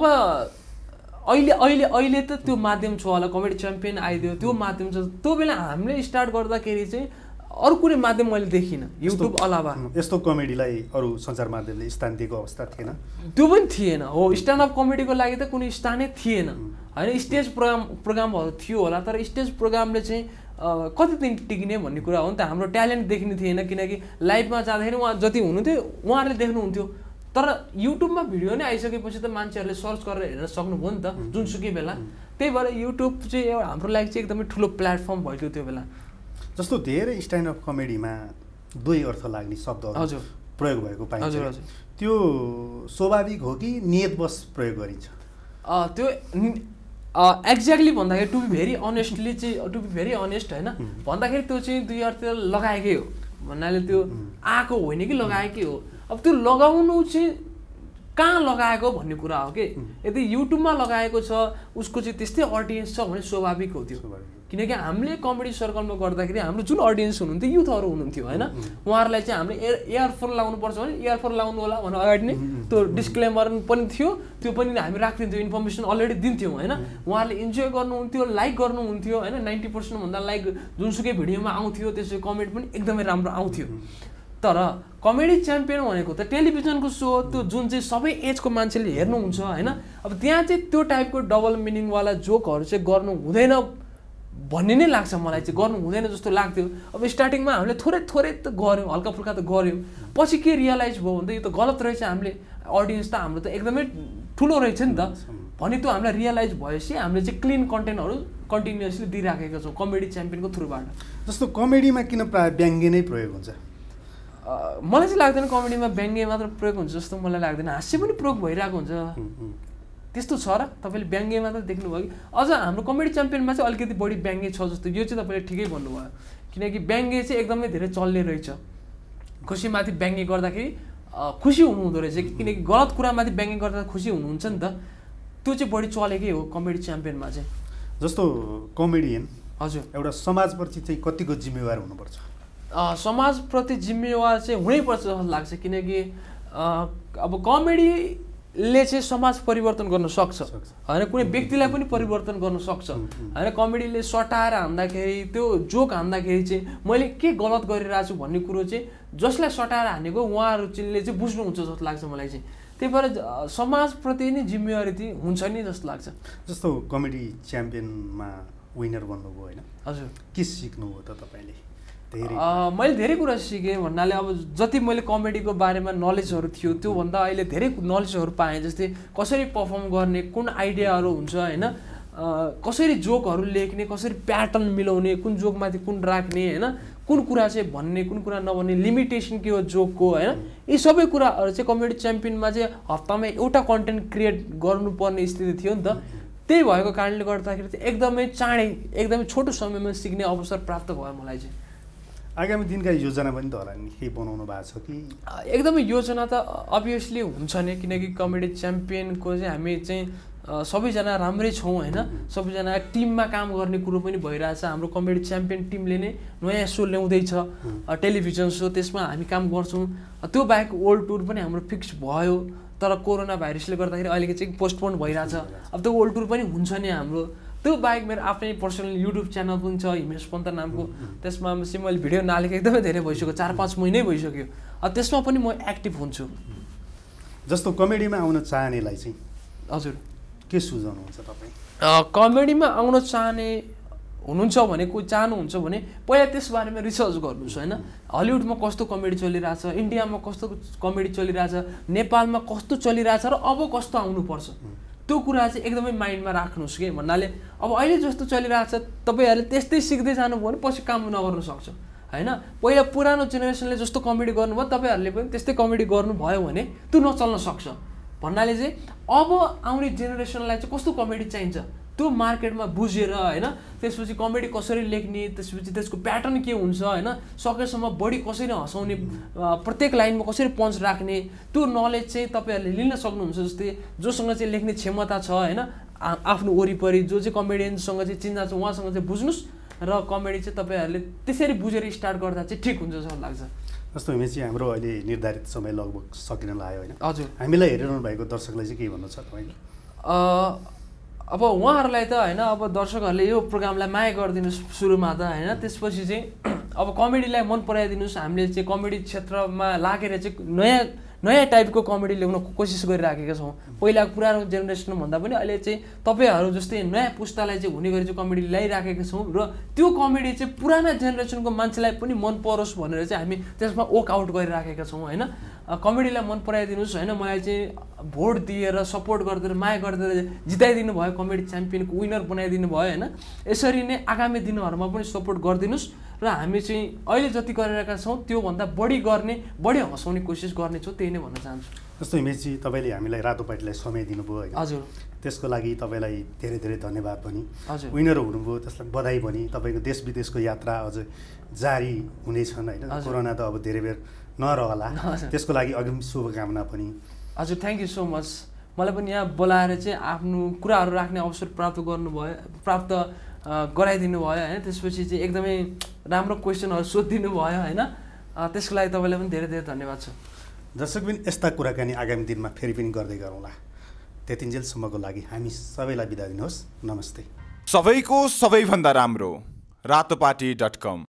B: अहिले अहिले अहिले त त्यो माध्यम छ होला, कमेडी च्याम्पियन आइदियो त्यो माध्यम छ। त्यो बेला हामीले स्टार्ट गर्दाखेरि चाहिँ अरू कुनै माध्यम मैले देखिनँ युट्युब अलावा।
A: यस्तो कमेडीलाई अरू सञ्चार माध्यमले स्थान दिएको अवस्था थिएन?
B: त्यो पनि थिएन हो। स्ट्यान्डअप कमेडीको लागि त कुनै स्थानै थिएन होइन। स्टेज प्रोग्राम प्रोग्रामहरू थियो होला, तर स्टेज प्रोग्रामले चाहिँ कति दिन टिक्ने भन्ने कुरा हो नि त। हाम्रो ट्यालेन्ट देखिने थिएन, किनकि लाइभमा जाँदाखेरि उहाँ जति हुनुहुन्थ्यो उहाँहरूले देख्नुहुन्थ्यो। तर युट्युबमा भिडियो नै आइसकेपछि त मान्छेहरूले सर्च गरेर हेर्न सक्नुभयो नि त जुनसुकै बेला। त्यही भएर युट्युब चाहिँ एउटा हाम्रो लागि चाहिँ एकदमै ठुलो प्लेटफर्म भयो त्यो बेला।
A: जस्तो धेरै स्ट्यान्डअप कमेडीमा दुई अर्थ लाग्ने शब्दहरू
B: हजुर
A: प्रयोग भएको पाइन्छ,
B: हजुर हजुर
A: त्यो स्वाभाविक हो कि नियतवश प्रयोग गरिन्छ?
B: त्यो एक्ज्याक्टली भन्दाखेरि टु बी भेरी अनेस्टली चाहिँ टु बी भेरी अनेस्ट होइन भन्दाखेरि त्यो चाहिँ दुई अर्थ लगाएकै हो भन्नाले त्यो आएको होइन कि लगाएकै हो। अब त्यो लगाउनु चाहिँ कहाँ लगाएको भन्ने कुरा हो कि। यदि युट्युबमा लगाएको छ उसको चाहिँ त्यस्तै अडियन्स छ भने स्वाभाविक हो त्यो, किनकि हामीले कमेडी सर्कलमा गर्दाखेरि हाम्रो जुन अडियन्स हुनुहुन्थ्यो युथहरू हुनुहुन्थ्यो होइन, उहाँहरूलाई चाहिँ हामीले एयर इयरफोन लाउनुपर्छ भने इयरफोन लाउनु होला भनेर अगाडि नै त्यो डिस्क्लेमर पनि थियो, त्यो पनि हामी राखिदिन्थ्यो, इन्फर्मेसन अलरेडी दिन्थ्यौँ होइन। उहाँहरूले इन्जोय गर्नुहुन्थ्यो, लाइक गर्नुहुन्थ्यो होइन। नाइन्टी पर्सेन्टभन्दा लाइक जुनसुकै भिडियोमा आउँथ्यो, त्यसको कमेन्ट पनि एकदमै राम्रो आउँथ्यो। तर कमेडी च्याम्पियन भनेको त टेलिभिजनको सो हो, त्यो जुन चाहिँ सबै एजको मान्छेले हेर्नुहुन्छ होइन। अब त्यहाँ चाहिँ त्यो टाइपको डबल मिनिङवाला जोकहरू चाहिँ गर्नु हुँदैन भन्ने नै लाग्छ मलाई चाहिँ, गर्नु हुँदैन जस्तो लाग्थ्यो। अब स्टार्टिङमा हामीले थोरै थोरै त गऱ्यौँ, हल्का फुल्का त गऱ्यौँ, पछि के रियलाइज भयो भन्दा यो त गलत रहेछ, हामीले अडियन्स त हाम्रो त एकदमै ठुलो रहेछ नि त भने त्यो हामीलाई रियलाइज भएपछि हामीले चाहिँ क्लिन कन्टेन्टहरू कन्टिन्युसली दिइराखेका छौँ कमेडी च्याम्पियनको थ्रुबाट।
A: जस्तो कमेडीमा किन प्रायः व्यङ्ग्य नै प्रयोग हुन्छ?
B: मलाई चाहिँ लाग्दैन कमेडीमा व्यङ्ग्य मात्र प्रयोग हुन्छ जस्तो मलाई लाग्दैन, हास्य पनि प्रयोग भइरहेको हुन्छ। त्यस्तो छ र तपाईँले व्यङ्ग्य मात्र देख्नुभयो कि? अझ हाम्रो कमेडी च्याम्पियनमा चाहिँ अलिकति बढी व्यङ्ग्य छ जस्तो, यो चाहिँ तपाईँले ठिकै भन्नुभयो, किनकि व्यङ्ग्य चाहिँ एकदमै धेरै चल्ने रहेछ। खुसीमाथि व्यङ्ग्य गर्दाखेरि खुसी हुनुहुँदो रहेछ, किनकि गलत कुरामाथि व्यङ्ग्य गर्दा खुसी हुनुहुन्छ नि त, त्यो चाहिँ बढी चलेकै हो कमेडी च्याम्पियनमा चाहिँ।
A: जस्तो कमेडियन
B: हजुर
A: एउटा समाजप्रति चाहिँ कतिको जिम्मेवार हुनुपर्छ?
B: समाजप्रति जिम्मेवार चाहिँ हुनैपर्छ जस्तो लाग्छ, किनकि अब कमेडीले चाहिँ समाज परिवर्तन गर्न सक्छ होइन, कुनै व्यक्तिलाई पनि परिवर्तन गर्न सक्छ होइन। कमेडीले सटाएर हान्दाखेरि, त्यो जोक हान्दाखेरि चाहिँ मैले के गलत गरिरहेको छु भन्ने कुरो चाहिँ जसलाई सटाएर हानेको उहाँहरूले चाहिँ बुझ्नुहुन्छ जस्तो लाग्छ मलाई चाहिँ। त्यही भएर समाजप्रति नै जिम्मेवारी हुन्छ नि जस्तो लाग्छ।
A: जस्तो कमेडी च्याम्पियनमा विनर बन्नुभयो होइन?
B: हजुर।
A: के सिक्नुभयो त तपाईँले?
B: मैले धेरै कुरा सिकेँ भन्नाले अब जति मैले कमेडीको बारेमा नलेजहरू थियो त्योभन्दा अहिले धेरै नलेजहरू पाएँ, जस्तै कसरी पर्फर्म गर्ने, कुन आइडियाहरू हुन्छ होइन, कसरी जोकहरू लेख्ने, कसरी प्याटर्न मिलाउने, कुन जोकमाथि कुन राख्ने होइन, कुन कुरा चाहिँ भन्ने कुन कुरा नभन्ने, लिमिटेसन के हो जोकको होइन। यी सबै कुराहरू चाहिँ कमेडी च्याम्पियनमा चाहिँ हप्तामा एउटा कन्टेन्ट क्रिएट गर्नुपर्ने स्थिति थियो नि त। त्यही भएको कारणले गर्दाखेरि चाहिँ एकदमै चाँडै एकदमै छोटो समयमा सिक्ने अवसर प्राप्त भयो मलाई चाहिँ।
A: आगामी दिनका योजना पनि त होला नि, केही बनाउनु भएको छ कि?
B: एकदमै योजना त अभियसली हुन्छ नि, किनकि कमेडी च्याम्पियनको चाहिँ हामी चाहिँ सबैजना राम्रै छौँ होइन। सबैजना टिममा काम गर्ने कुरो पनि भइरहेछ। हाम्रो कमेडी च्याम्पियन टिमले नै नयाँ सो ल्याउँदैछ, टेलिभिजन सो, त्यसमा हामी काम गर्छौँ। त्यो बाहेक वर्ल्ड टुर पनि हाम्रो फिक्स भयो, तर कोरोना भाइरसले गर्दाखेरि अहिले चाहिँ पोस्टपोन भइरहेछ। अब त्यो वर्ल्ड टुर पनि हुन्छ नि हाम्रो। त्यो बाहेक मेरो आफ्नै पर्सनल युट्युब च्यानल पनि छ हिमेश पन्त नामको, त्यसमा चाहिँ मैले भिडियो नहालेको एकदमै धेरै भइसक्यो, चार पाँच महिनै भइसक्यो। अब त्यसमा पनि म एक्टिभ हुन्छु।
A: जस्तो कमेडीमा आउन चाहनेलाई चाहिँ
B: हजुर
A: के सुझाउनुहुन्छ तपाईँ?
B: कमेडीमा आउन चाहने हुनुहुन्छ भने, कोही चाहनुहुन्छ भने पहिला त्यस बारेमा रिसर्च गर्नुहोस् होइन। हलिउडमा कस्तो कमेडी चलिरहेछ, इन्डियामा कस्तो कमेडी चलिरहेछ, नेपालमा कस्तो चलिरहेछ र अब कस्तो आउनुपर्छ, त्यो कुरा चाहिँ एकदमै माइन्डमा राख्नुहोस् कि। भन्नाले अब अहिले जस्तो चलिरहेछ तपाईँहरूले त्यस्तै सिक्दै जानुभयो भने पछि काम नगर्नु सक्छ होइन। पहिला पुरानो जेनेरेसनले जस्तो कमेडी गर्नुभयो तपाईँहरूले पनि त्यस्तै कमेडी गर्नुभयो भने त्यो नचल्न सक्छ। भन्नाले चाहिँ अब आउने जेनेरेसनलाई चाहिँ कस्तो कमेडी चाहिन्छ त्यो मार्केटमा बुझेर होइन त्यसपछि कमेडी कसरी लेख्ने त्यसपछि त्यसको प्याटर्न के हुन्छ होइन सकेसम्म बढी कसरी हँसाउने प्रत्येक लाइनमा कसरी पञ्च राख्ने त्यो नलेज चाहिँ तपाईँहरूले लिन सक्नुहुन्छ। जस्तै जोसँग चाहिँ लेख्ने क्षमता छ होइन आफ्नो वरिपरि जो चाहिँ कमेडियनसँग चाहिँ चिन्जा छ उहाँसँग चाहिँ बुझ्नुहोस् र कमेडी चाहिँ तपाईँहरूले त्यसरी बुझेर स्टार्ट गर्दा चाहिँ ठिक हुन्छ जस्तो लाग्छ।
A: जस्तो हिमेशजी हाम्रो अहिले निर्धारित समय लगभग सकिन लाग्यो होइन,
B: हजुर
A: हामीलाई हेरिरहनु भएको दर्शकलाई चाहिँ के भन्नु छ तपाईँले?
B: अब उहाँहरूलाई त होइन अब दर्शकहरूले यो प्रोग्रामलाई माया गरिदिनुहोस् सुरुमा त होइन, त्यसपछि चाहिँ अब कमेडीलाई मन पराइदिनुहोस्। हामीले चाहिँ कमेडी क्षेत्रमा लागेर चाहिँ नयाँ नयाँ टाइपको कमेडी ल्याउन कोसिस गरिराखेका छौँ। पहिला पुरानो जेनेरेसनभन्दा पनि अहिले चाहिँ तपाईँहरू जस्तै नयाँ पुस्तालाई चाहिँ हुने गरी चाहिँ कमेडी ल्याइराखेका छौँ र त्यो कमेडी चाहिँ पुराना जेनेरेसनको मान्छेलाई पनि मन परोस् भनेर चाहिँ हामी त्यसमा वर्कआउट गरिराखेका छौँ होइन। कमेडीलाई मन पराइदिनुहोस् होइन, मलाई चाहिँ भोट दिएर सपोर्ट गरिदिएर माया गरिदिएर जिताइदिनु भयो, कमेडी च्याम्पियनको विनर बनाइदिनु भयो होइन। यसरी नै आगामी दिनहरूमा पनि सपोर्ट गरिदिनुहोस् र हामी चाहिँ अहिले जति गरिरहेका छौँ त्योभन्दा बढी गर्ने बढी हँसाउने कोसिस गर्नेछौँ, त्यही नै भन्न चाहन्छु।
A: जस्तो हिमेशजी तपाईँले हामीलाई रातो पार्टीलाई समय दिनुभयो होइन,
B: हजुर
A: त्यसको लागि तपाईँलाई धेरै धेरै धन्यवाद पनि।
B: हजुर
A: विनर हुनुभयो त्यसलाई बधाई पनि। तपाईँको देश विदेशको यात्रा अझ जारी हुनेछन् होइन, कोरोना त अब धेरै बेर नरहला, त्यसको लागि अग्रिम शुभकामना पनि।
B: हजुर थ्याङ्क यू सो मच। मलाई पनि यहाँ बोलाएर चाहिँ आफ्नो कुराहरू राख्ने अवसर प्राप्त गर्नुभयो प्राप्त गराइदिनु भयो होइन। त्यसपछि चाहिँ एकदमै राम्रो क्वेसनहरू सोधिदिनु भयो होइन, त्यसको लागि तपाईँलाई पनि धेरै धेरै धन्यवाद छ।
A: दर्शकबिन यस्ता कुराकानी आगामी दिनमा फेरि पनि गर्दै गरौँला। त्यतिन्जेलसम्मको लागि हामी सबैलाई बिदा दिनुहोस्। नमस्ते।
E: सबैको सबैभन्दा राम्रो रातोपाटी डट कम।